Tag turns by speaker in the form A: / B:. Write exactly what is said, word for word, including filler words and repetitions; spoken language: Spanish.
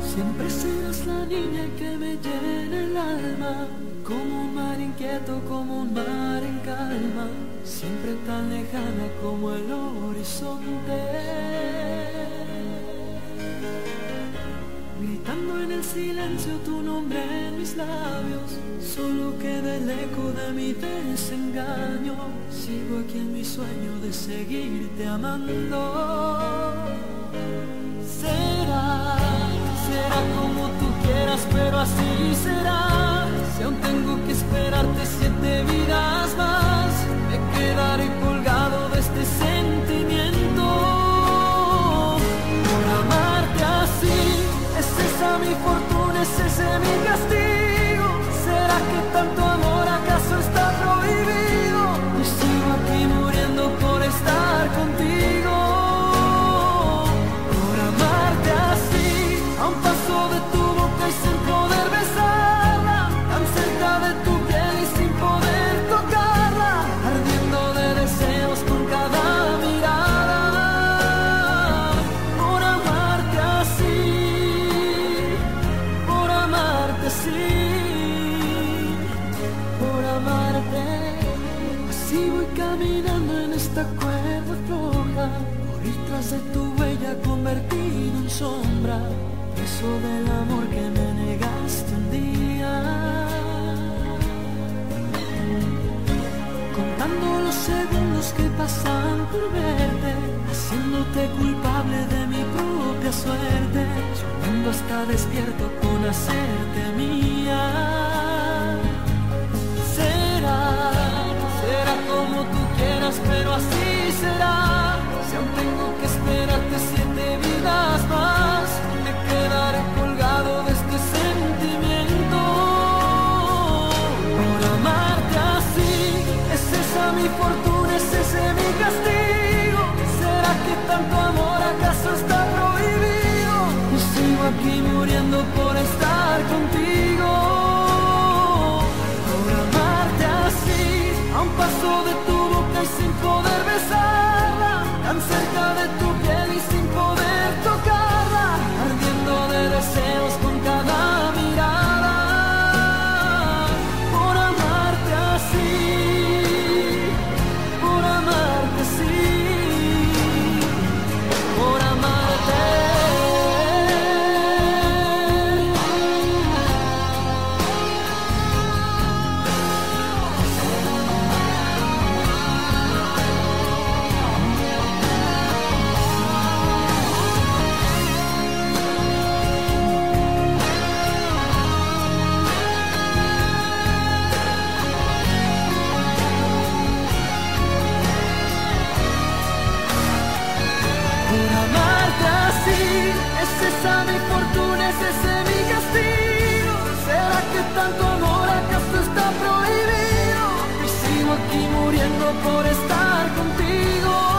A: Siempre serás la niña que me llena el alma, como un mar inquieto, como un mar en calma, siempre tan lejana como el horizonte. Gritando en el silencio tu nombre en mis labios, solo queda el eco de mi desengaño. Sigo aquí en mi sueño de seguirte amando. Será, será como tú quieras, pero así será. Si aún tengo que esperarte siete vidas más, me quedaré colgado de este sentimiento. Por amarte así, es esa mi fortuna, es ese mi castigo. ¿Será que tanto amor acaso está prohibido? Y sigo aquí muriendo por estar contigo. Por amarte así, a un paso de tu boca y sin poder besarla, tan cerca de tu piel y sin poder tocarla, ardiendo de deseos con cada mirada. Por amarte así, por amarte así, por amarte. Así voy caminando en esta cuerda floja, por ir tras de tu huella convertido en sombra, preso del amor que me negaste un día. Contando los segundos que pasan por verte, haciéndote culpable de mi propia suerte, soñando hasta despierto con hacerte mía. Será, será como tú quieras, pero así será. Si aún tengo que esperarte siete vidas más, me quedaré colgado de este sentimiento. Por amarte así, es esa mi fortuna, es ese mi castigo. ¿Será que tanto amor acaso está prohibido? Yo sigo aquí muriendo por estar contigo. Por amarte así, a un paso de tu boca y sin poder besarla, tan cerca de tu piel y sin poder tocarla, ardiendo de deseos con cada mirada. Por amarte así, por amarte así, por amarte. Esa mi fortuna, es ese mi castigo. ¿Será que tanto amor acaso está prohibido? Y sigo aquí muriendo por estar contigo.